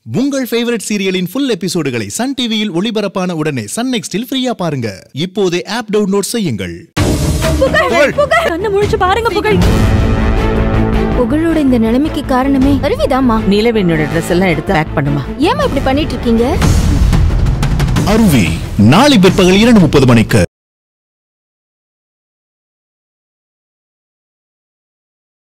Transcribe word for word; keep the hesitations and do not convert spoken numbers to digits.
உங்கள் ஃபேவரட் சீரியலின் ஃபுல் எபிசோடுகளை சன் டிவியில் ஒளிபரப்பான உடனே சன் நெக்ஸ்டில் ஃப்ரீயா பாருங்க. இப்போதே ஆப் டவுன்லோட் செய்யுங்கள். புகழ் புகழ் கண்ணை முழிச்சு பாருங்க புகழ். புகழோட இந்த நிலைமைக்கு காரணமே அருவிதாமா. நீலவேணியோட Dress எல்லாம் எடுத்து பேக் பண்ணுமா. ஏமா இப்படி பண்ணிட்டு இருக்கீங்க? அருவி நாளை பிற்பகல் இரண்டு முப்பது மணிக்கு.